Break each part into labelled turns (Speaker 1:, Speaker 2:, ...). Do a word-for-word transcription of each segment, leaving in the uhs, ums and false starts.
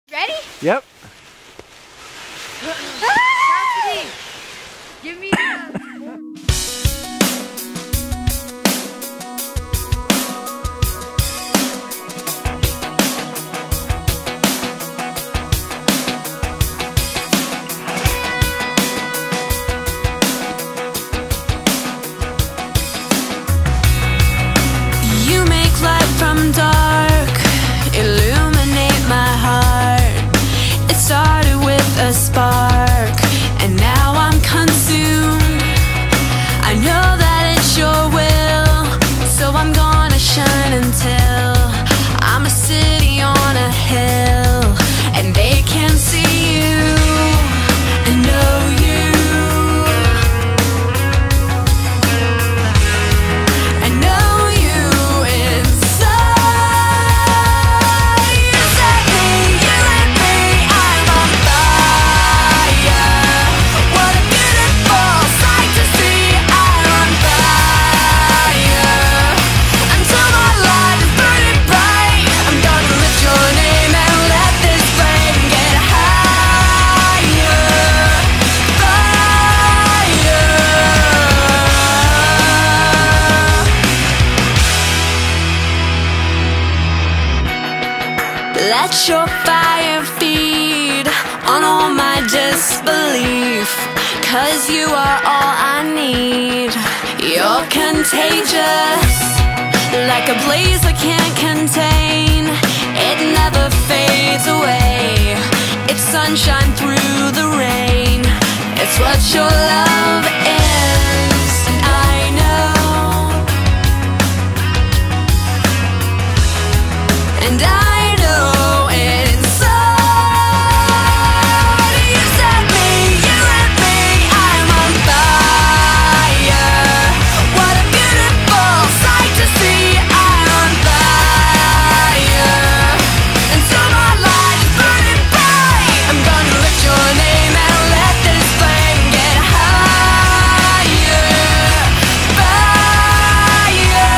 Speaker 1: Ready?
Speaker 2: Yep.
Speaker 1: Cassidy, give me a...
Speaker 3: You make light from dark, illuminate my heart. It started with a spark, and now I'm consumed. I know that it's your will, so I'm gonna shine until I'm a city on a hill, and they can see you and know you. I know you inside. You set me, you lit me, I'm on fire. What a beautiful sight to see. I'm on fire. Until my light is burning bright, I'm gonna lift your name and let this flame get higher. Fire. Let your fire feed on all my disbelief, 'cause you are all I need. You're contagious, like a blaze I can't contain. It never fades away. It's sunshine through the rain. It's what your love is, and I know. And I know inside. You set me, you lit me, I'm on fire. What a beautiful sight to see. I'm on fire. Until my light is burning bright, I'm gonna lift your name and let this flame get higher. Fire.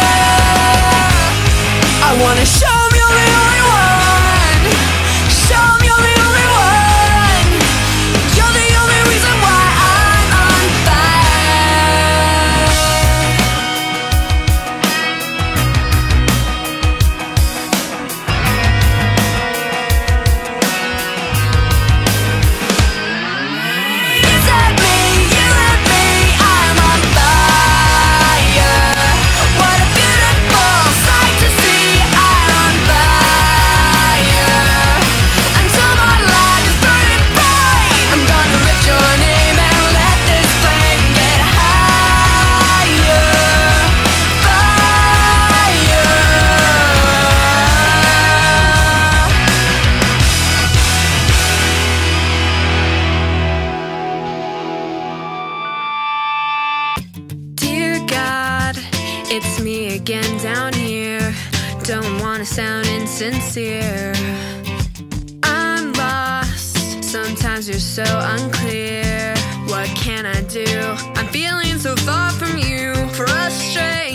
Speaker 3: I wanna show 'em you're the only one. Show 'em you're the only one. You're the only reason why I'm on fire. You set me, you lit me, I'm on fire. What a beautiful sight to see. I'm on fire. Until my light is burning bright, I'm gonna lift your name and let this flame get higher. Fire. Dear God, it's me again down here. Don't wanna sound insincere. I'm lost, sometimes you're so unclear. What can I do? I'm feeling so far from you, frustrated.